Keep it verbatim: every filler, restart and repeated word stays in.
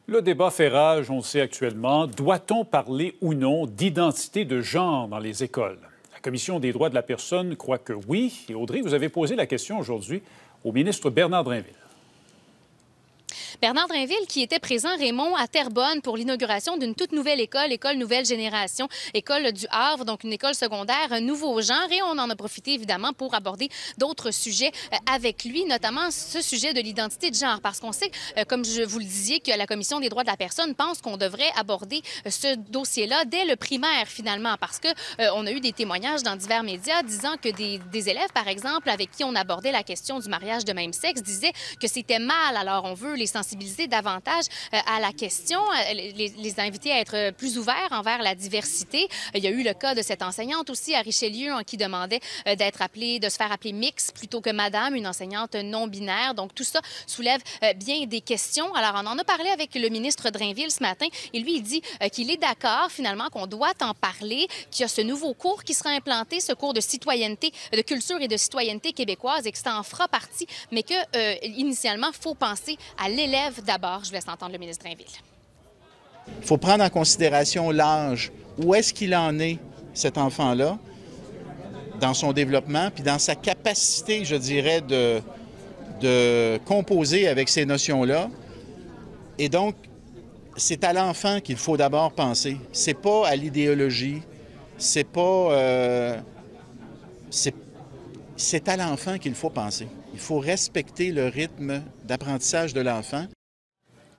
Le débat fait rage, on le sait actuellement. Doit-on parler ou non d'identité de genre dans les écoles? La Commission des droits de la personne croit que oui. Et Audrey, vous avez posé la question aujourd'hui au ministre Bernard Drinville. Bernard Drinville, qui était présent, Raymond, à Terrebonne pour l'inauguration d'une toute nouvelle école, école Nouvelle Génération, école du Havre, donc une école secondaire, un nouveau genre. Et on en a profité, évidemment, pour aborder d'autres sujets avec lui, notamment ce sujet de l'identité de genre. Parce qu'on sait, comme je vous le disais, que la Commission des droits de la personne pense qu'on devrait aborder ce dossier-là dès le primaire, finalement, parce que euh, on a eu des témoignages dans divers médias disant que des, des élèves, par exemple, avec qui on abordait la question du mariage de même sexe, disaient que c'était mal. Alors, on veut les sensibiliser davantage à la question, les, les inviter à être plus ouverts envers la diversité. Il y a eu le cas de cette enseignante aussi à Richelieu qui demandait d'être appelée, de se faire appeler mix plutôt que madame, une enseignante non-binaire. Donc tout ça soulève bien des questions. Alors on en a parlé avec le ministre Drinville ce matin et lui il dit qu'il est d'accord finalement qu'on doit en parler, qu'il y a ce nouveau cours qui sera implanté, ce cours de citoyenneté, de culture et de citoyenneté québécoise et que ça en fera partie, mais que euh, initialement il faut penser à l'élève d'abord. Je laisse entendre le ministre Drinville. Il faut prendre en considération l'âge. Où est-ce qu'il en est, cet enfant-là, dans son développement, puis dans sa capacité, je dirais, de, de composer avec ces notions-là. Et donc, c'est à l'enfant qu'il faut d'abord penser. C'est pas à l'idéologie, c'est pas... Euh, c'est à l'enfant qu'il faut penser. Il faut respecter le rythme d'apprentissage de l'enfant.